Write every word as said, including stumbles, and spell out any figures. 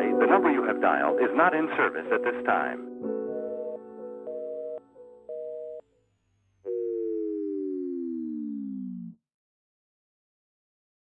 sorry, the number you have dialed is not in service at this time.